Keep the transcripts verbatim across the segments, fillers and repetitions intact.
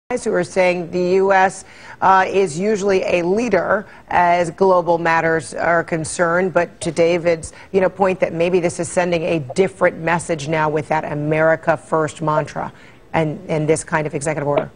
who are saying the U S uh, is usually a leader as global matters are concerned, but to David's you know point that maybe this is sending a different message now with that America First mantra and, and this kind of executive order.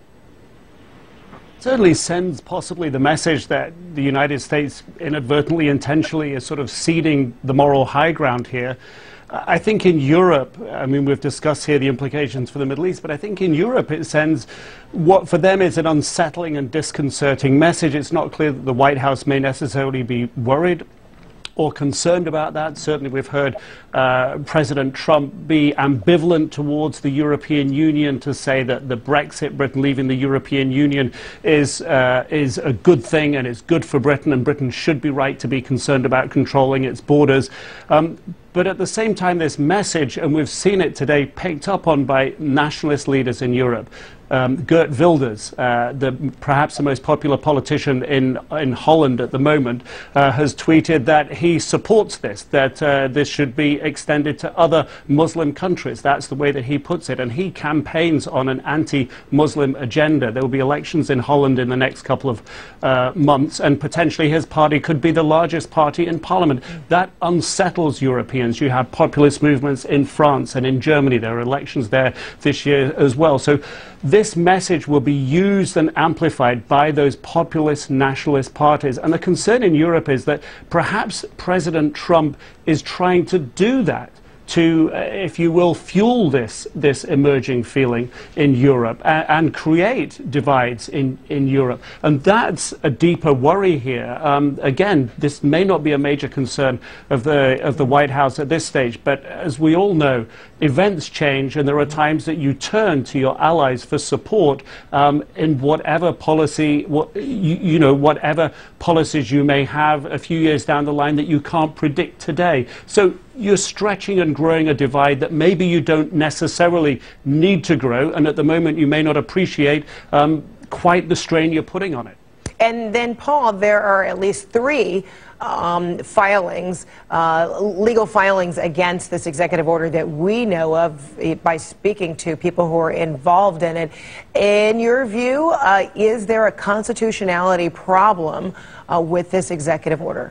Certainly sends possibly the message that the United States inadvertently, intentionally is sort of ceding the moral high ground here. I think in Europe, I mean, we've discussed here the implications for the Middle East, but I think in Europe it sends what for them is an unsettling and disconcerting message. It's not clear that the White House may necessarily be worried or concerned about that. Certainly we've heard uh, President Trump be ambivalent towards the European Union, to say that the Brexit, Britain leaving the European Union, is, uh, is a good thing and is good for Britain, and Britain should be right to be concerned about controlling its borders. Um, But at the same time, this message, and we've seen it today, picked up on by nationalist leaders in Europe. Um, Geert Wilders, uh, the, perhaps the most popular politician in, in Holland at the moment, uh, has tweeted that he supports this, that uh, this should be extended to other Muslim countries. That's the way that he puts it. And he campaigns on an anti-Muslim agenda. There will be elections in Holland in the next couple of uh, months, and potentially his party could be the largest party in parliament. That unsettles Europeans. You have populist movements in France and in Germany. There are elections there this year as well. So this message will be used and amplified by those populist nationalist parties. And the concern in Europe is that perhaps President Trump is trying to do that, to, uh, if you will, fuel this, this emerging feeling in Europe and, and create divides in, in Europe. And that's a deeper worry here. Um, again, this may not be a major concern of the, of the White House at this stage, but as we all know, events change, and there are times that you turn to your allies for support um, in whatever policy, what, you, you know, whatever policies you may have a few years down the line that you can't predict today. So you're stretching and growing a divide that maybe you don't necessarily need to grow, and at the moment you may not appreciate um, quite the strain you're putting on it. And then, Paul, there are at least three um, filings, uh, legal filings against this executive order that we know of by speaking to people who are involved in it. In your view, uh, is there a constitutionality problem uh, with this executive order?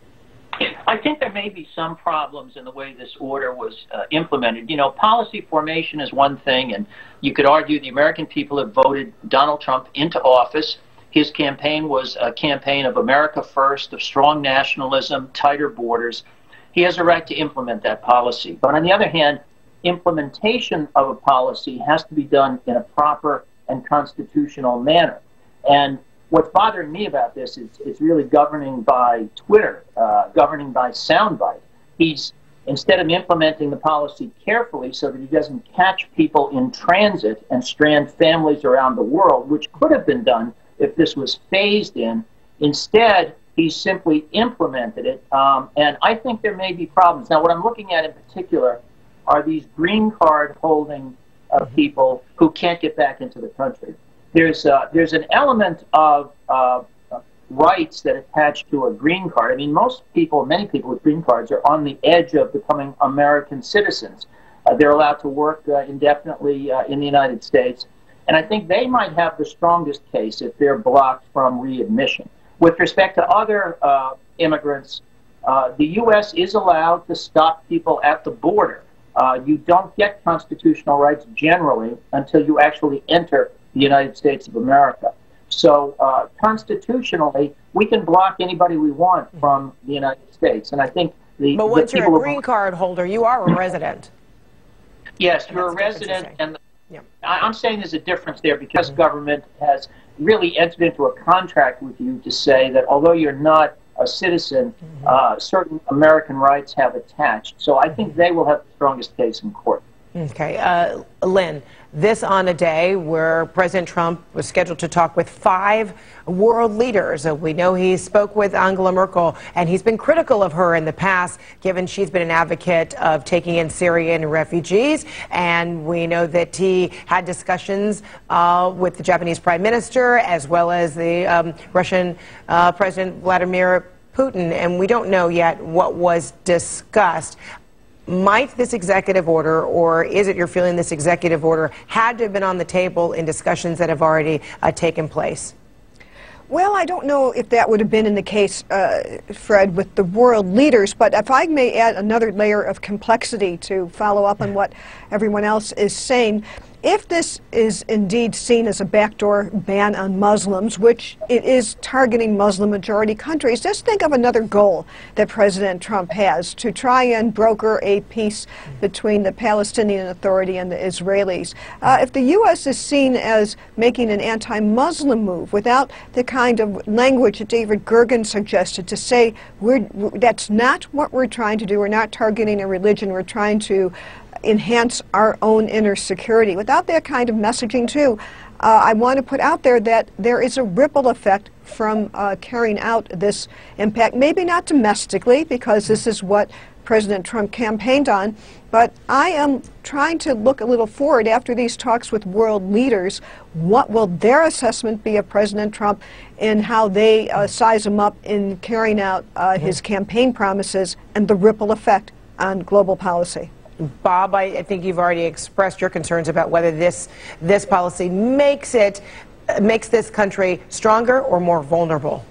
I think there may be some problems in the way this order was uh, implemented. You know, policy formation is one thing, and you could argue the American people have voted Donald Trump into office. His campaign was a campaign of America First, of strong nationalism, tighter borders. He has a right to implement that policy. But on the other hand, implementation of a policy has to be done in a proper and constitutional manner. And what's bothering me about this is it's really governing by Twitter, uh, governing by soundbite. He's, instead of implementing the policy carefully so that he doesn't catch people in transit and strand families around the world, which could have been done if this was phased in, instead, he simply implemented it. Um, and I think there may be problems. Now, what I'm looking at in particular are these green card holding uh, people who can't get back into the country. There's, uh, there's an element of uh, rights that attach to a green card. I mean, most people, many people with green cards are on the edge of becoming American citizens. Uh, they're allowed to work uh, indefinitely uh, in the United States. And I think they might have the strongest case if they're blocked from readmission. With respect to other uh, immigrants, uh, the U S is allowed to stop people at the border. Uh, you don't get constitutional rights generally until you actually enter the United States of America. So uh, constitutionally, we can block anybody we want from the United States. And I think the But once the you're a green card holder, you are a resident. Yes, And you're a that's resident, and the, yeah. I, I'm saying there's a difference there because mm-hmm. government has really entered into a contract with you to say that although you're not a citizen, mm-hmm. uh, certain American rights have attached. So I think they will have the strongest case in court. Okay. Uh, Lynn, this on a day where President Trump was scheduled to talk with five world leaders. Uh, we know he spoke with Angela Merkel, and he's been critical of her in the past, given she's been an advocate of taking in Syrian refugees. And we know that he had discussions uh, with the Japanese Prime Minister, as well as the um, Russian uh, President Vladimir Putin. And we don't know yet what was discussed. might this executive order, or is it your feeling this executive order had to have been on the table in discussions that have already uh, taken place? Well, I don't know if that would have been in the case, uh, Fred, with the world leaders, but if I may add another layer of complexity to follow up on what everyone else is saying, if this is indeed seen as a backdoor ban on Muslims, which it is targeting Muslim-majority countries, just think of another goal that President Trump has, to try and broker a peace between the Palestinian Authority and the Israelis. Uh, if the U S is seen as making an anti-Muslim move without the kind of language that David Gergen suggested, to say we're, that's not what we're trying to do, we're not targeting a religion, we're trying to enhance our own inner security. Without that kind of messaging, too, uh, I want to put out there that there is a ripple effect from uh, carrying out this impact, maybe not domestically, because this is what President Trump campaigned on, but I am trying to look a little forward after these talks with world leaders. What will their assessment be of President Trump and how they uh, size him up in carrying out uh, his campaign promises and the ripple effect on global policy? Bob, I, I think you've already expressed your concerns about whether this this policy makes it uh, makes this country stronger or more vulnerable.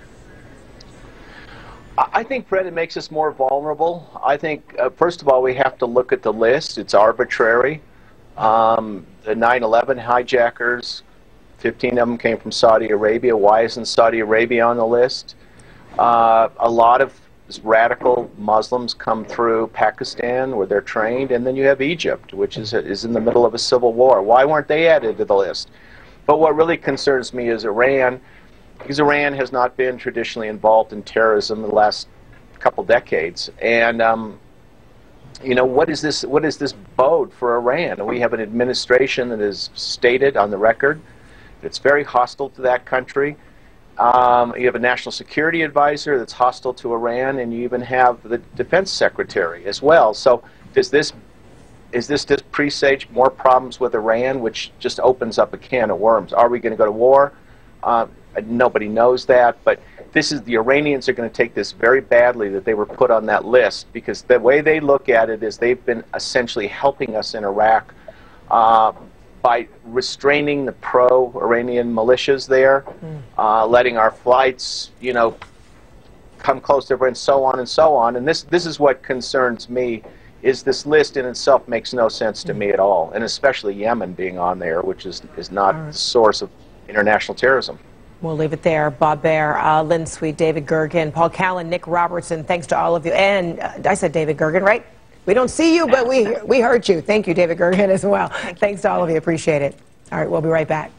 I think, Fred, it makes us more vulnerable. I think, uh, first of all, we have to look at the list. It's arbitrary. Um, the nine eleven hijackers, fifteen of them came from Saudi Arabia. Why isn't Saudi Arabia on the list? Uh, a lot of radical Muslims come through Pakistan where they're trained, and then you have Egypt, which is, is in the middle of a civil war. Why weren't they added to the list? But what really concerns me is Iran, because Iran has not been traditionally involved in terrorism in the last couple decades. And, um, you know, what is this, what is this bode for Iran? And we have an administration that is stated on the record it's very hostile to that country. Um, you have a national security advisor that's hostile to Iran, and you even have the defense secretary as well. So does this, is this just presage more problems with Iran, which just opens up a can of worms? Are we going to go to war? Uh, nobody knows that, but this is, the Iranians are going to take this very badly that they were put on that list, because the way they look at it is they've been essentially helping us in Iraq uh, by restraining the pro-Iranian militias there, mm. uh, letting our flights, you know, come close to everyone, and so on and so on. And this, this is what concerns me, is this list in itself makes no sense to mm. me at all, and especially Yemen being on there, which is, is not right. the source of international terrorism. We'll leave it there. Bob Baer, uh, Lynn Sweet, David Gergen, Paul Callan, Nick Robertson, thanks to all of you. And uh, I said David Gergen, right? We don't see you, but we, we heard you. Thank you, David Gergen, as well. Thanks to all of you. Appreciate it. All right, we'll be right back.